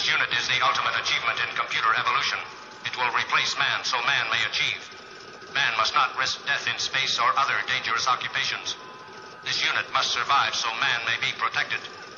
unit is the ultimate achievement in computer evolution. It will replace man so man may achieve. Man must not risk death in space or other dangerous occupations. This unit must survive so man may be protected.